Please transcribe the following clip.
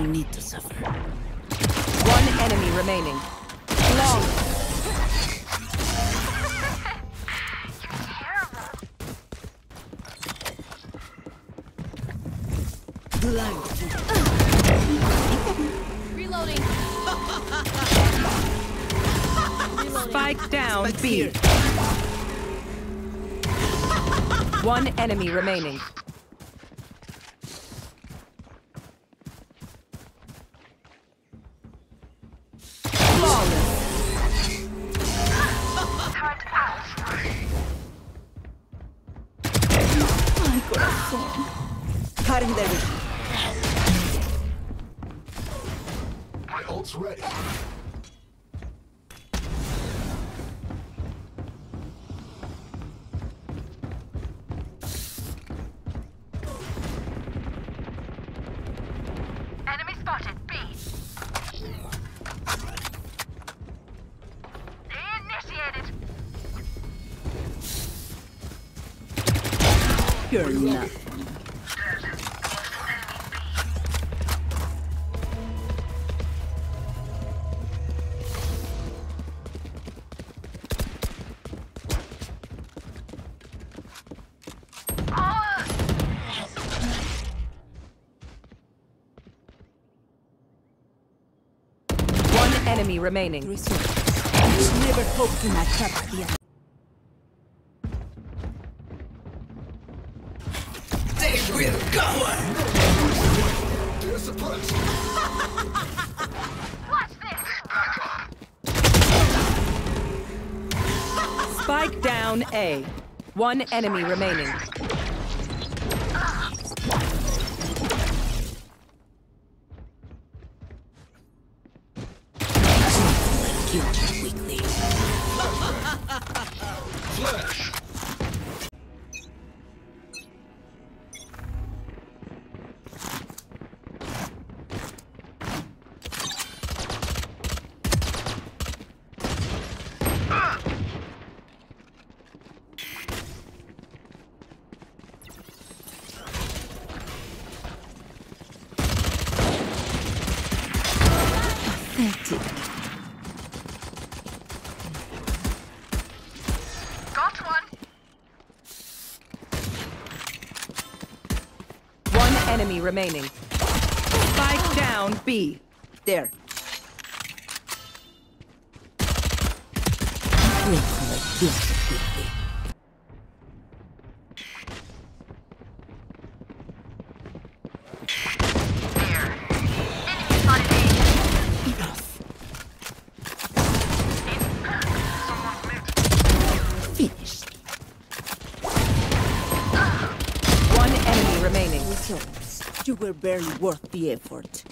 need to suffer. One enemy remaining. Long. Reloading. Spike down B. One enemy remaining. My corazón. Cutting their vision. My ult's ready. Enemy spotted. B. Initiated. You're nothing. One enemy remaining. Never hope to match up at the end. They will go! They're suppressed. Watch this. Spike down A. One enemy remaining. Killed you weakly. Flash. Pathetic. Got one. One enemy remaining. Spike down B. There. We'll collect blood quickly. There. Enemy spotted. Enough. Someone's mid. Finished. One enemy remaining. Results. You were barely worth the effort.